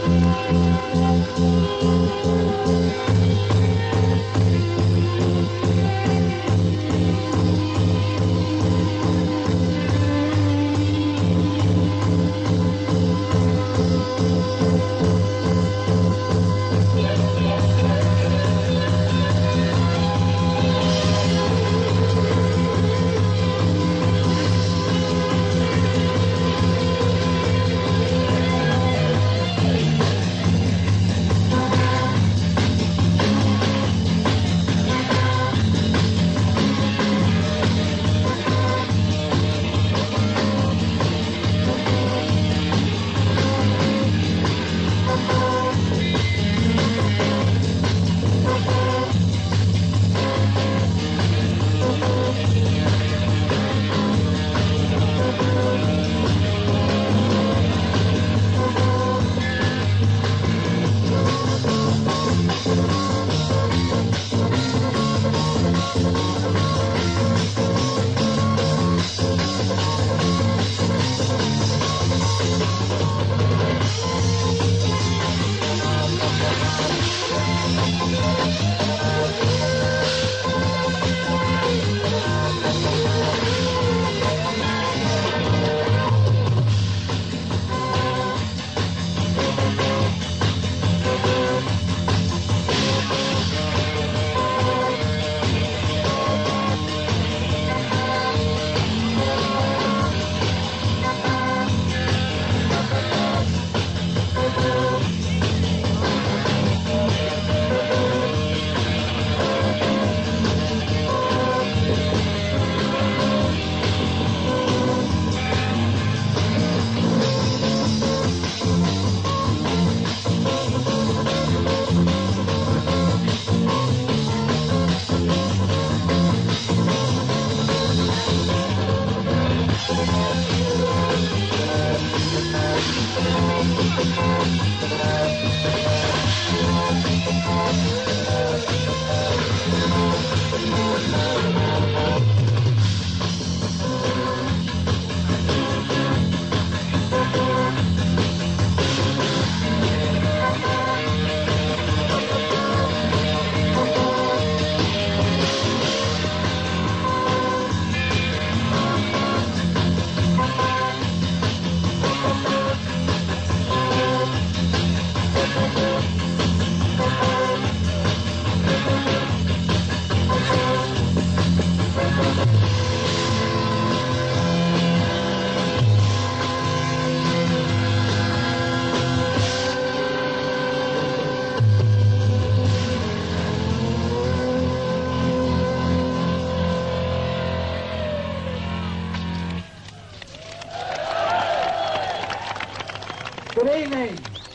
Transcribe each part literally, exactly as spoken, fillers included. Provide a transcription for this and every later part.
Good evening.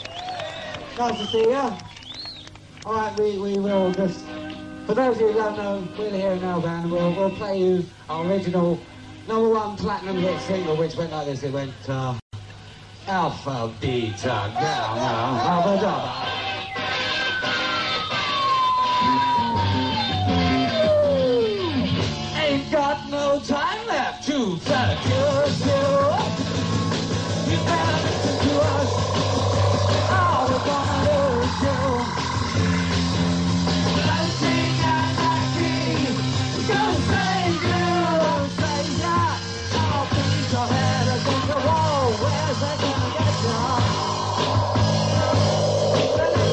Nice to see you. All right, we, we will just, for those of you who don't know, we're the Here and Now band, and we'll, we'll play you our original number one platinum hit single, which went like this. It went, uh, Alpha, Beta, Gamma, Alpha, Delta. Ain't got no time left to seduce you. You better listen to us, or we're gonna lose you. Let's sing and like me, gonna save you, save ya. I'll beat your head against the wall, where's that gonna get you?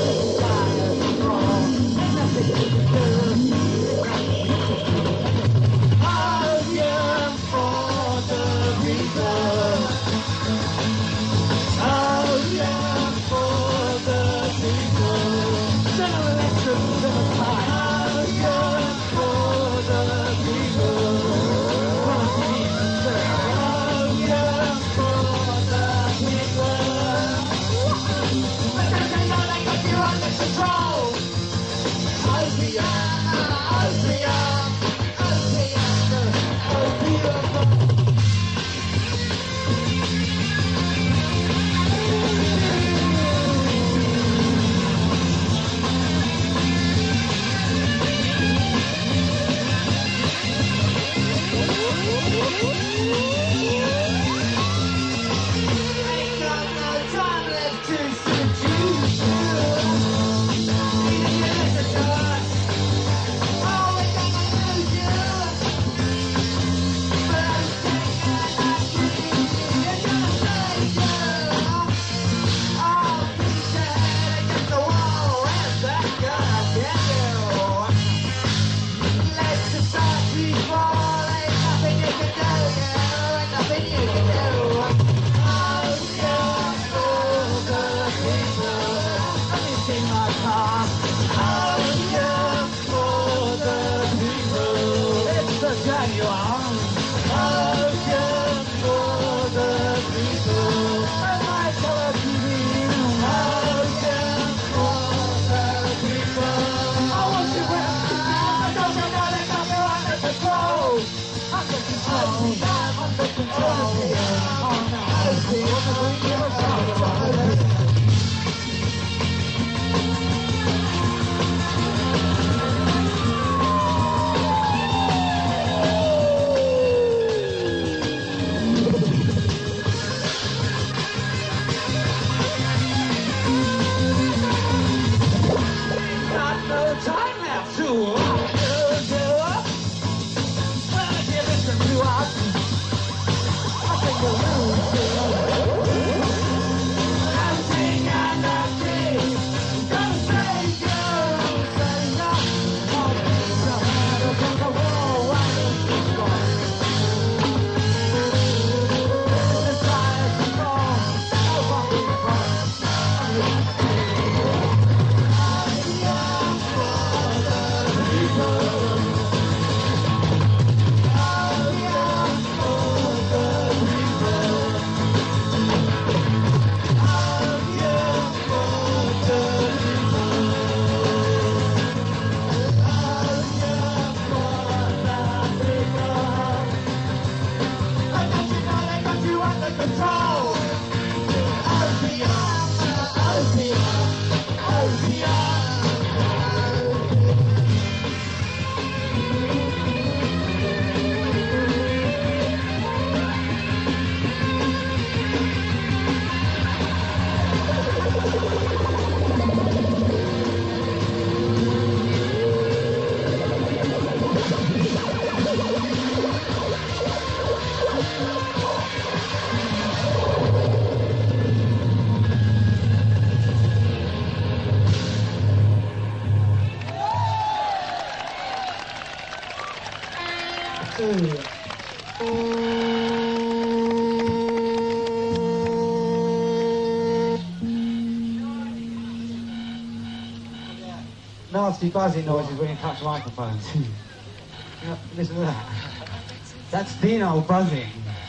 Nasty buzzing noises when you touch microphones. Yeah, listen to that. That's Dino buzzing.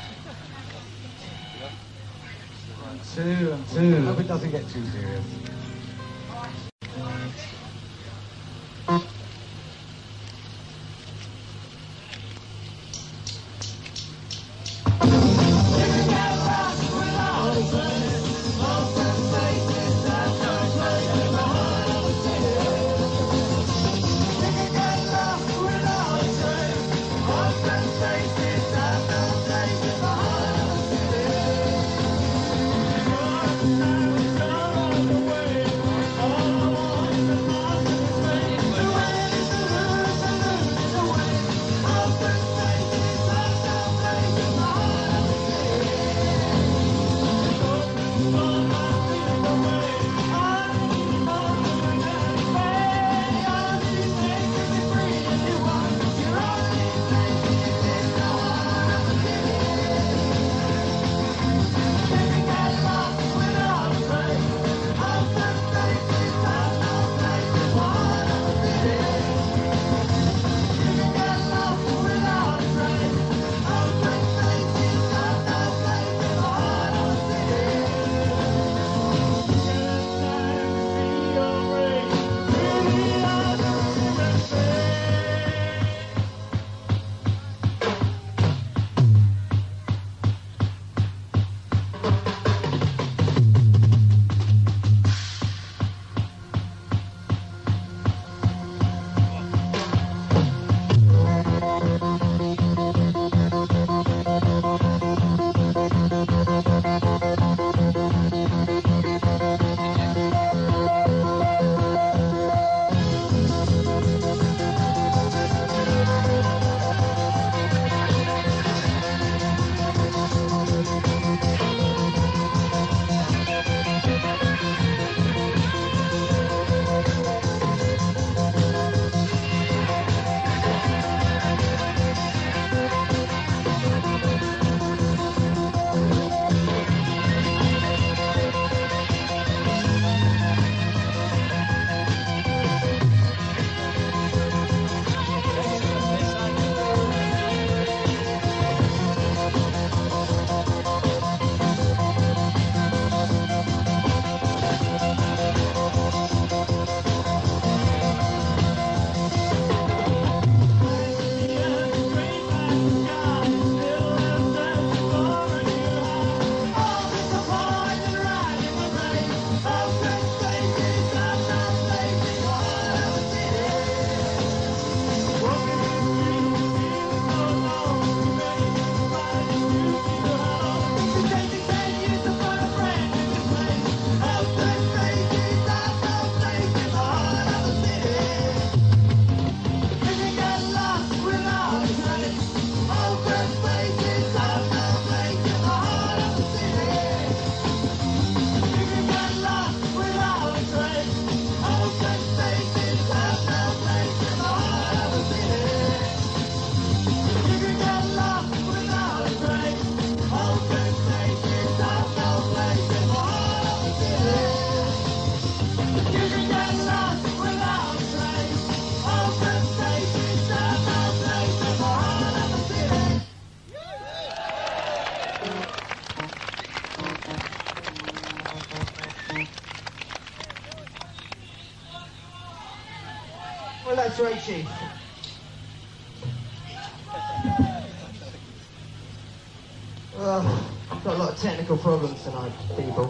Two and two. I hope it doesn't get too serious. That's right, Chief. Oh, I've got a lot of technical problems tonight, people.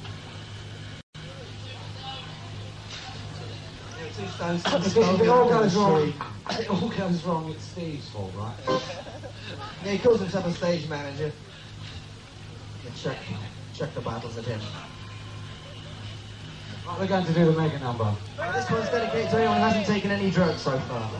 If it all goes wrong, if it all goes wrong, it's Steve's fault, right? Yeah, he calls himself a stage manager. Yeah, check, check the battles at him. Right, we're going to do the mega number. This one's dedicated to anyone who hasn't taken any drugs so far.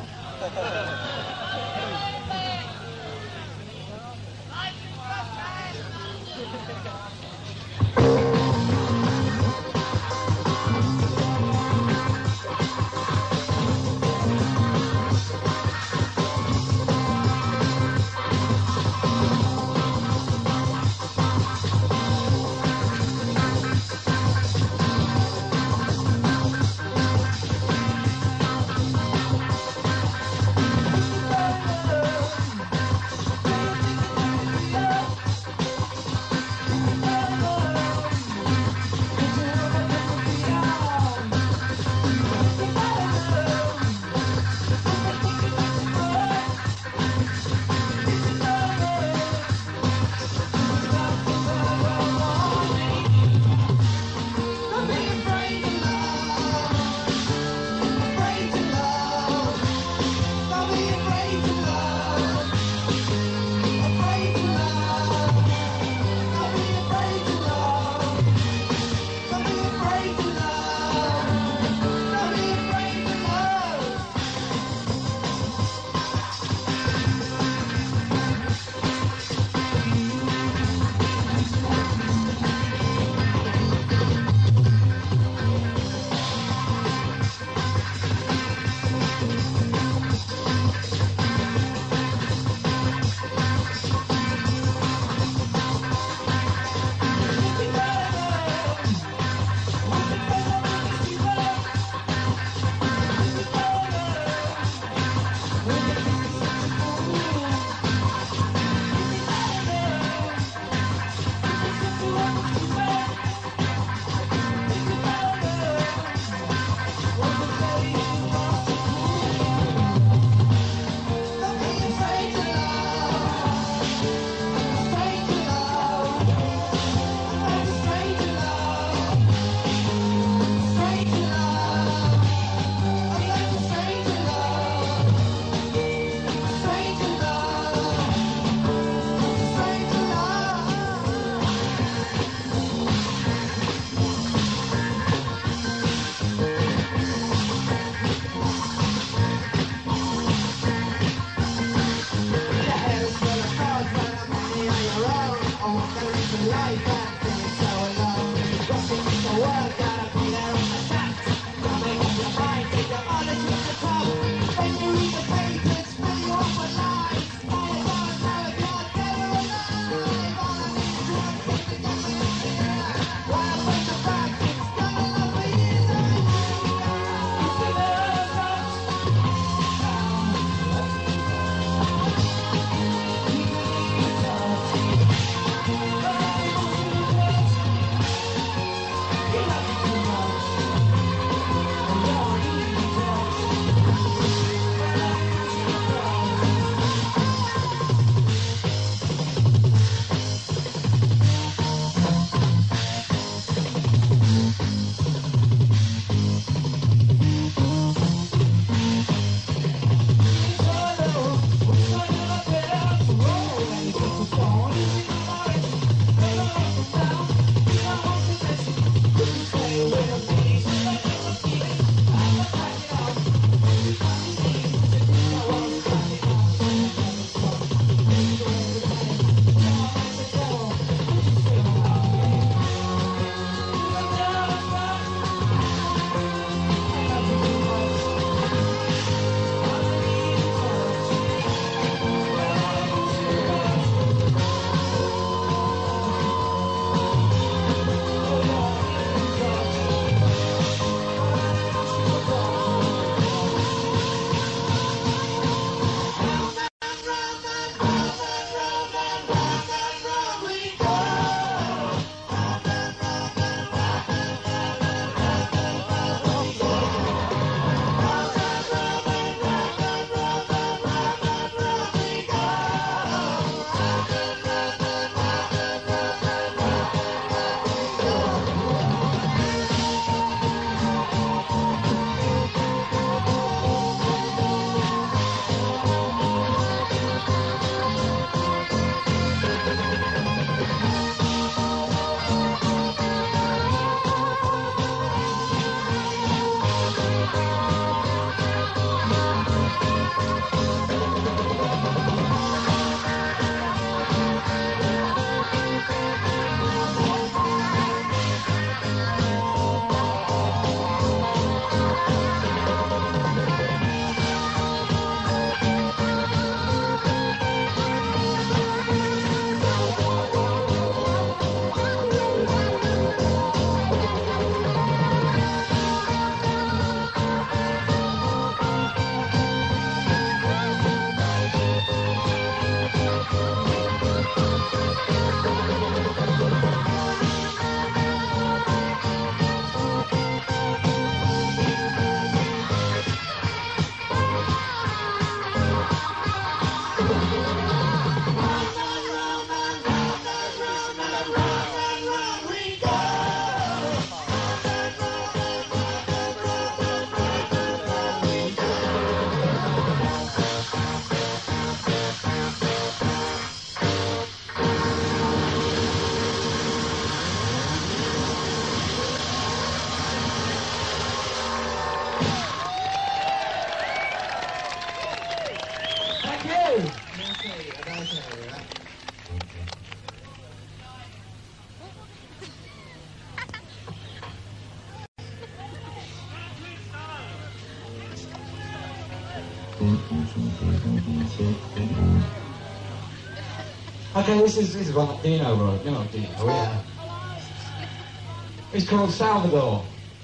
Okay, this is this is one that Dino wrote. You know Dino, yeah. It's called Salvador.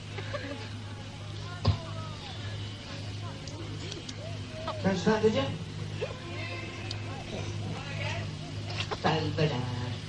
Catch that, did you? Salvador.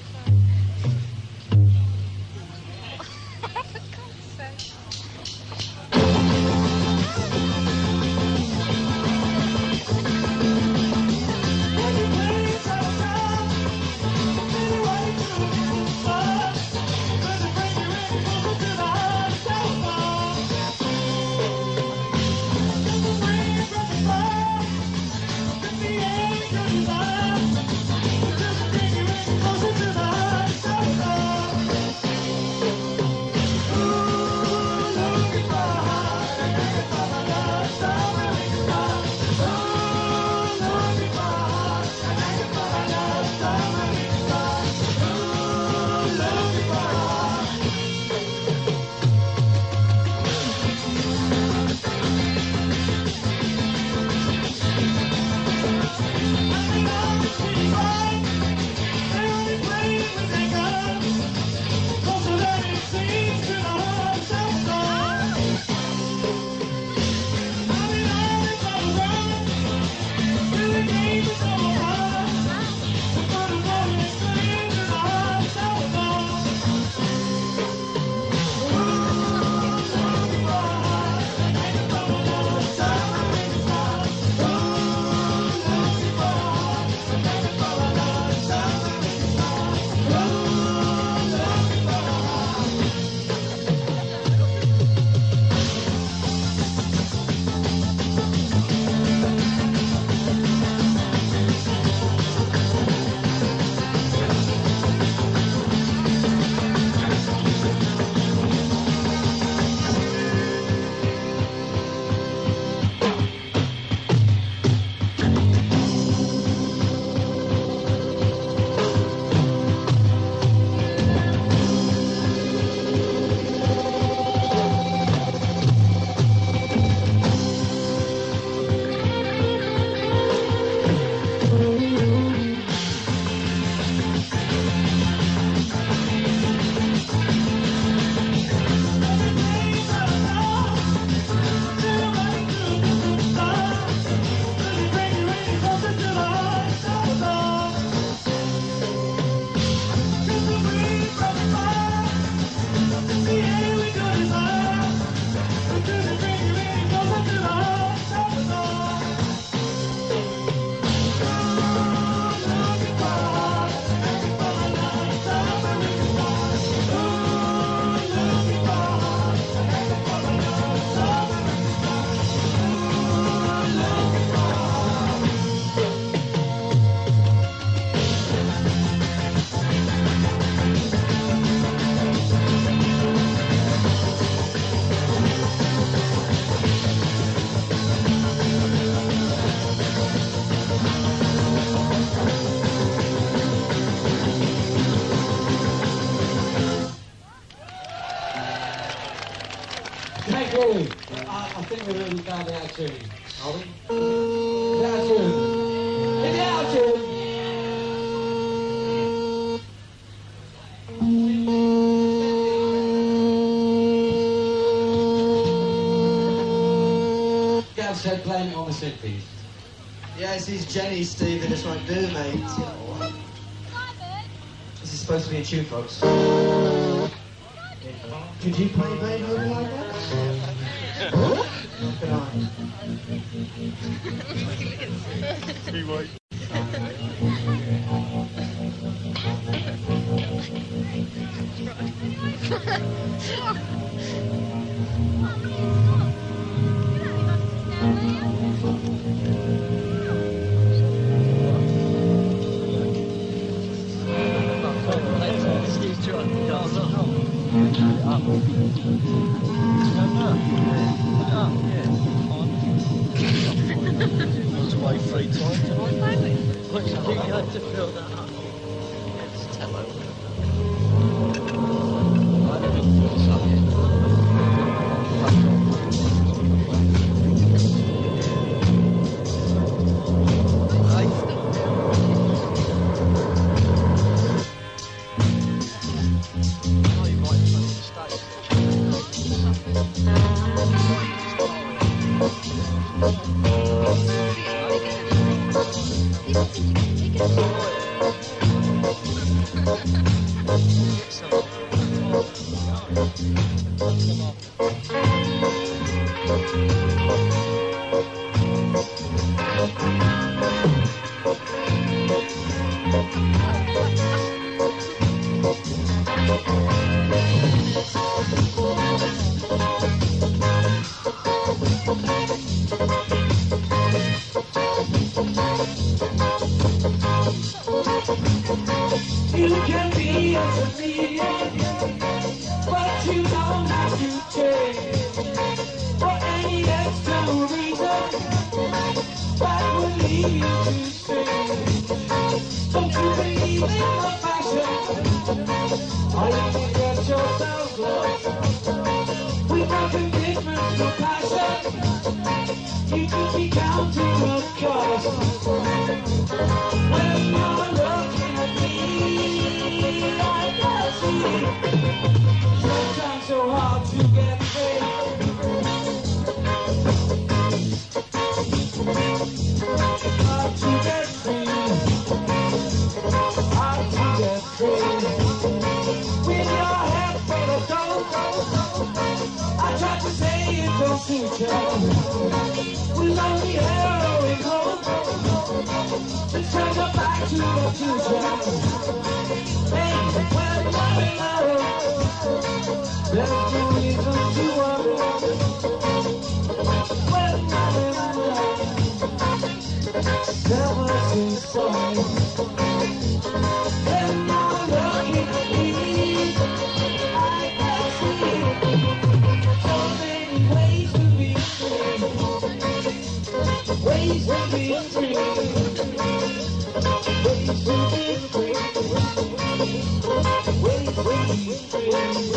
Thank you. I, I think we're really badly out of tune. Are we? Is it out of tune? Is it out of tune? Gav said blame it on the synths. Yeah, this is Jenny, Steve, and this won't do, mate. This is supposed to be a tune, folks. Could you play Beethoven like that? Good on. Too white. Free time. What do you think you had to fill that up? Just tell over. I never thought something. You can be a chameleon, but you don't have to change for any external reason that will lead you to change. Don't you believe in the fashion, or you can get yourself lost. With no commitment, no passion, you could be counting the cost. When you're looking at me, you're trying so hard to get free. Hard to get free. Hard to get free. With your head full of gold, I tried to say it don't suit you. With only heroin hope, let's turn your back to the future. Hey, when I'm in love, there's no reason to worry. When I'm in love, never say sorry. When you're looking at me, I can see so many ways to be free. Ways to be free. Ways to be free. Ways to be free.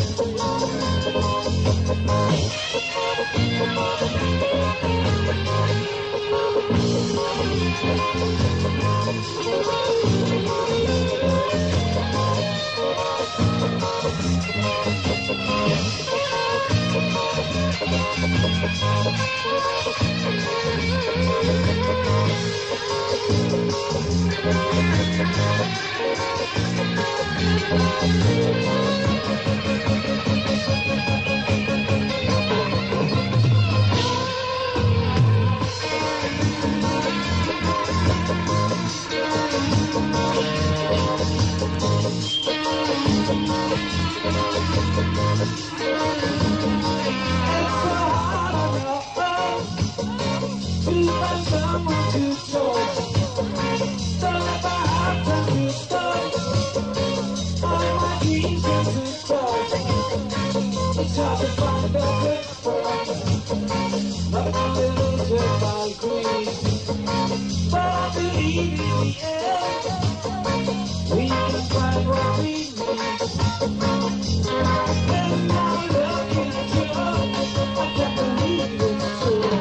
Someone to talk. Don't ever have time to stop. All my dreams are to talk. It's hard to find a good spot. Not limited by greed, but I believe in the end we can find what we need. When I'm looking at you, I can't believe it's true.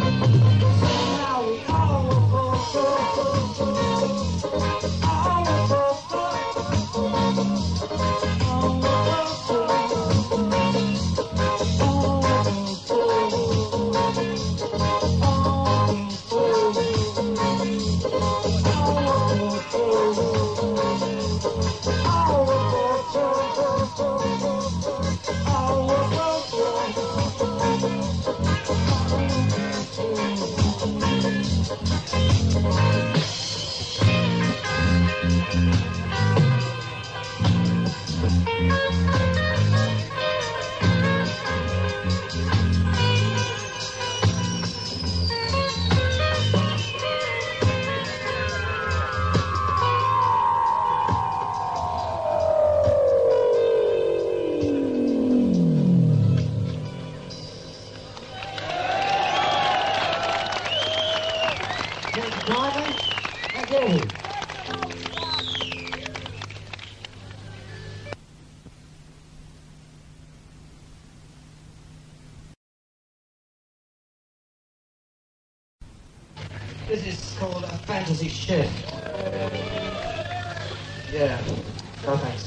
This is called a fantasy shit. Yeah. No thanks.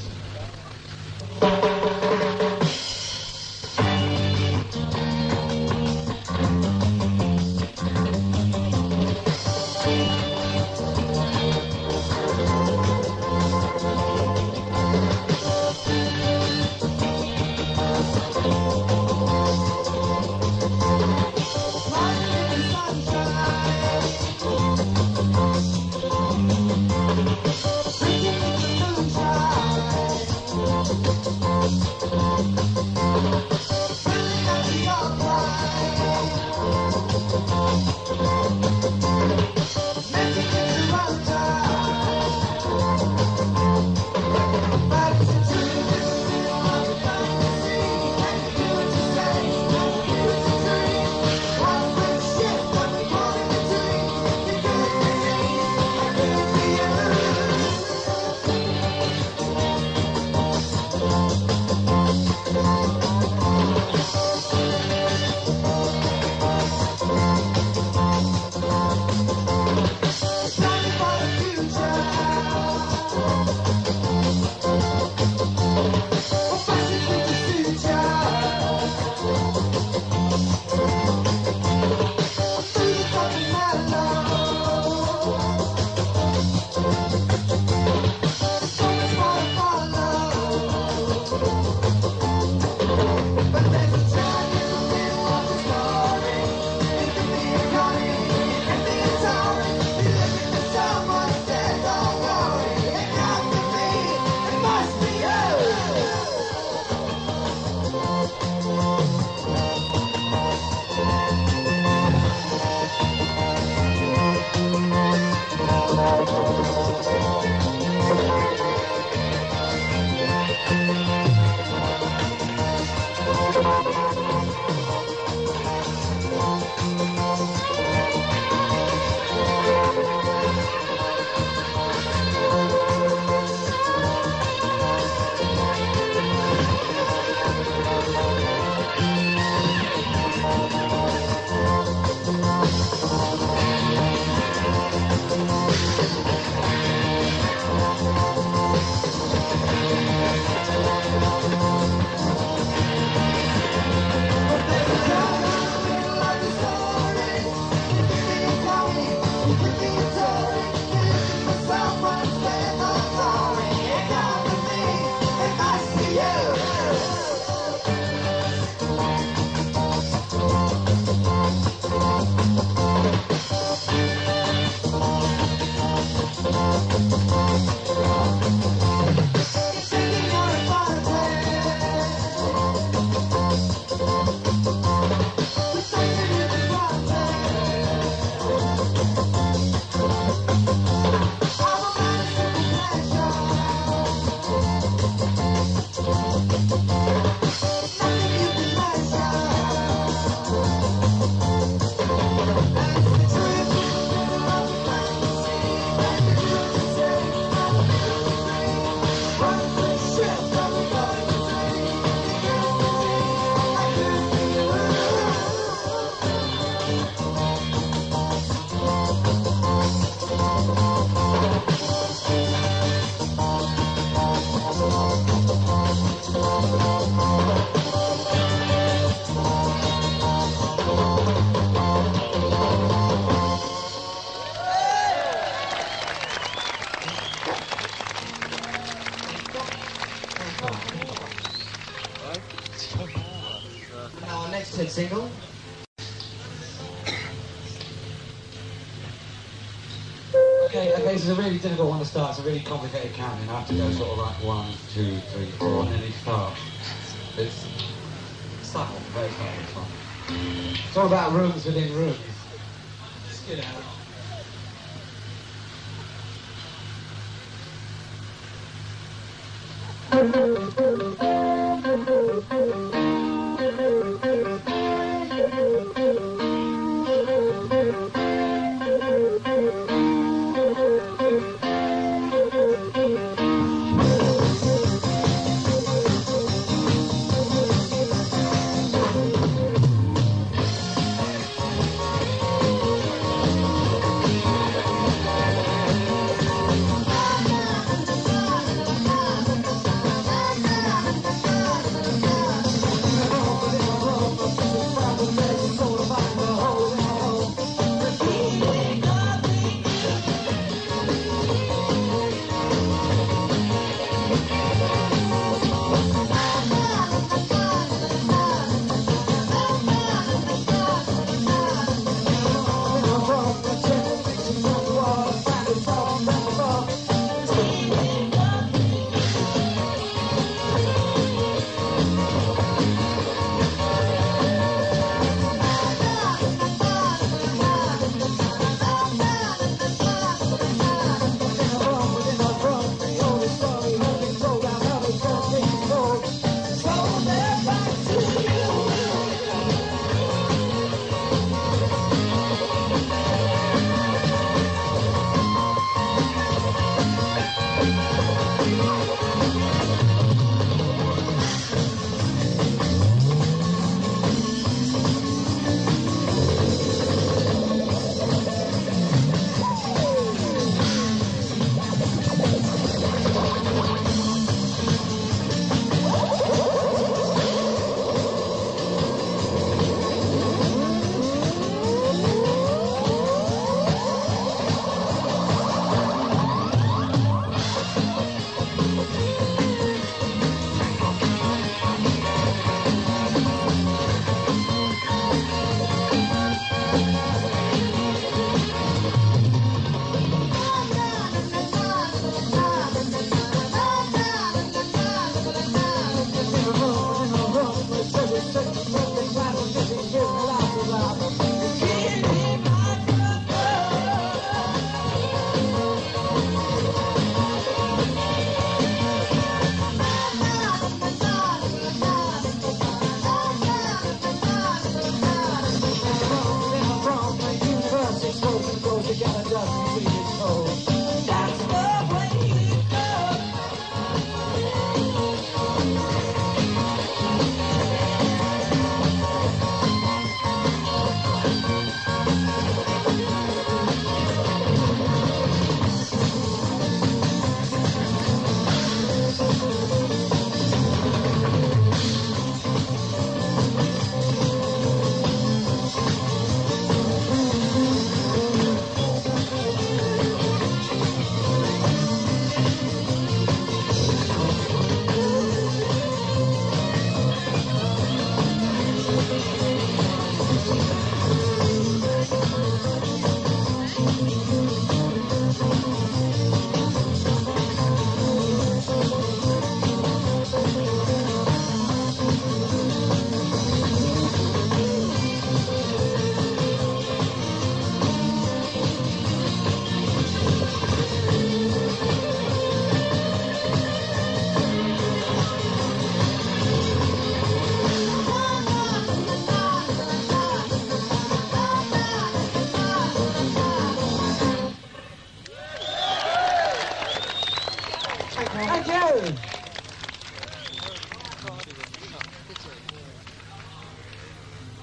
Now our next hit single. Okay, okay, this is a really difficult one to start. It's a really complicated counting. I have to go sort of like one, two, three, four, and then you start. It's subtle, very subtle, this one. It's all about rooms within rooms. Let's get out. Bye.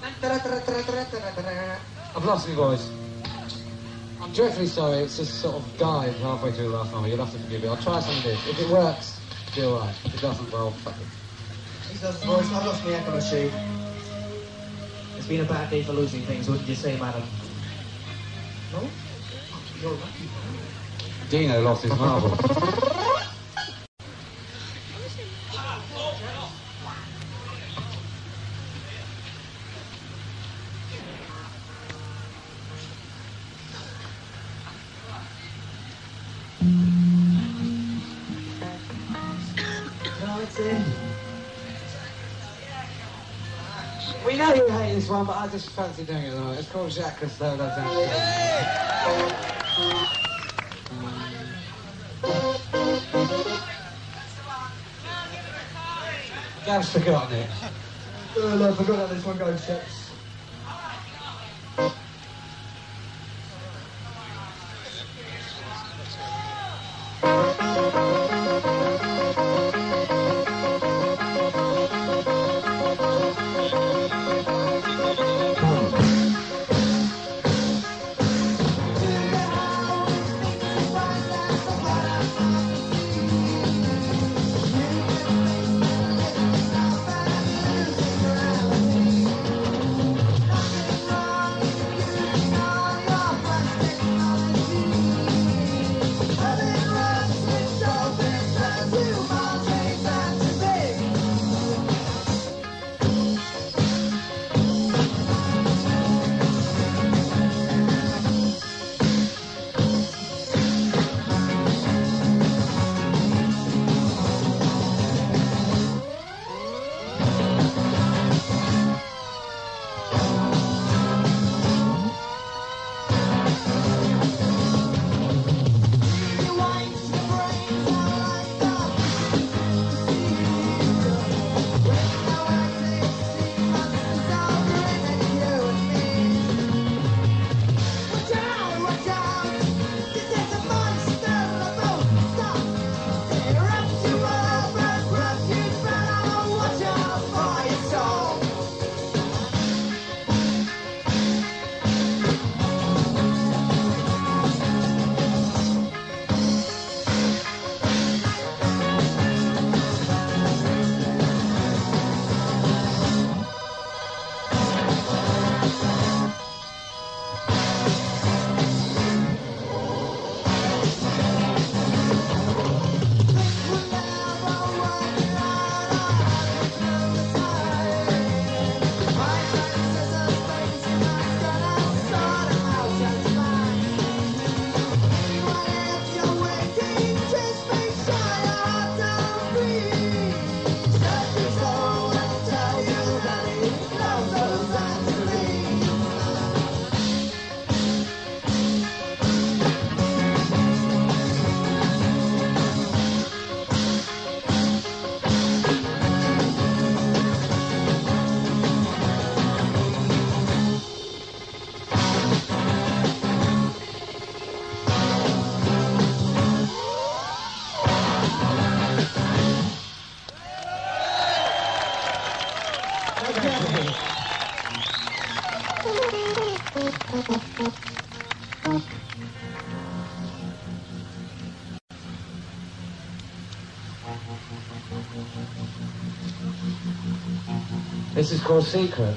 I've lost my voice. I'm dreadfully sorry, it's just sort of died halfway through the last number. You'll have to forgive me. I'll try some of this. If it works, it'll be alright. If it doesn't, well, fuck it. He's lost his voice. I've lost my echo machine. It's been a bad day for losing things, wouldn't you say, madam? No? You're lucky. Dino lost his marble. We know you hate this one, but I just fancy doing it at the moment. It's called Jacques Cousteau, that's Gav's forgotten it. Oh, no, I forgot how this one goes, chaps. This is called Secret.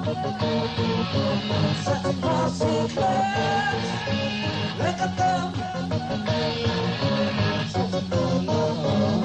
Such impossible plans. Look at them. Such a love.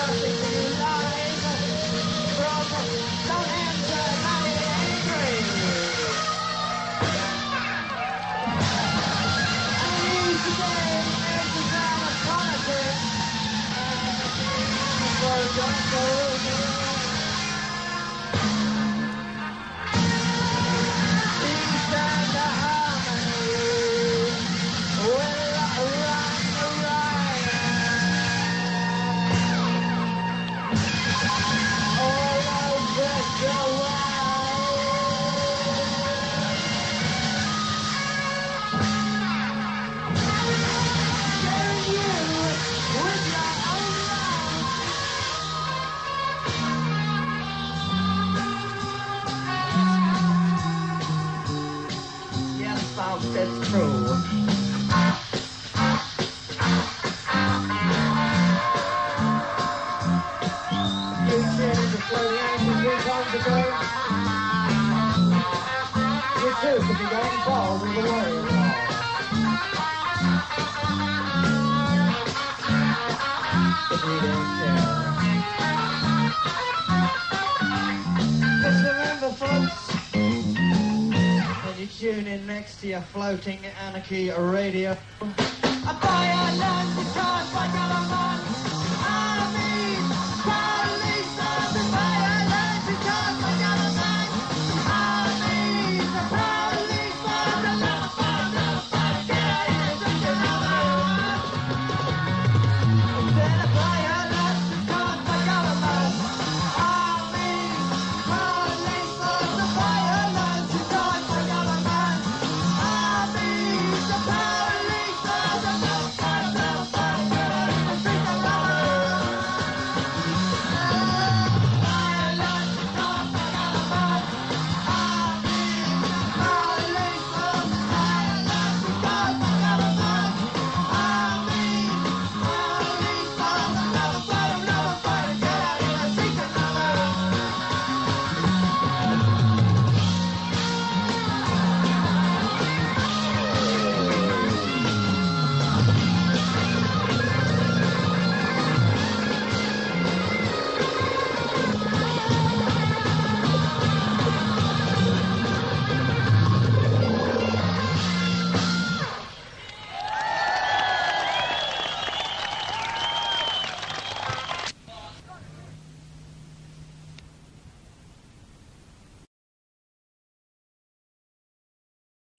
broadcasting to you live from Stonehenge, ninety-eight degrees. And the news today is the sound of politics. And for John Cody. Peace and harmony will run the riot. All over the world. Sharing you with your own love. Yes, folks, it's true. You tuned into Floating Angels three times ago. You too could be going bald with the warrior ball. If you didn't care. Just remember, folks, when you tune in next to your Floating Anarchy radio, I buy a land because I got a man.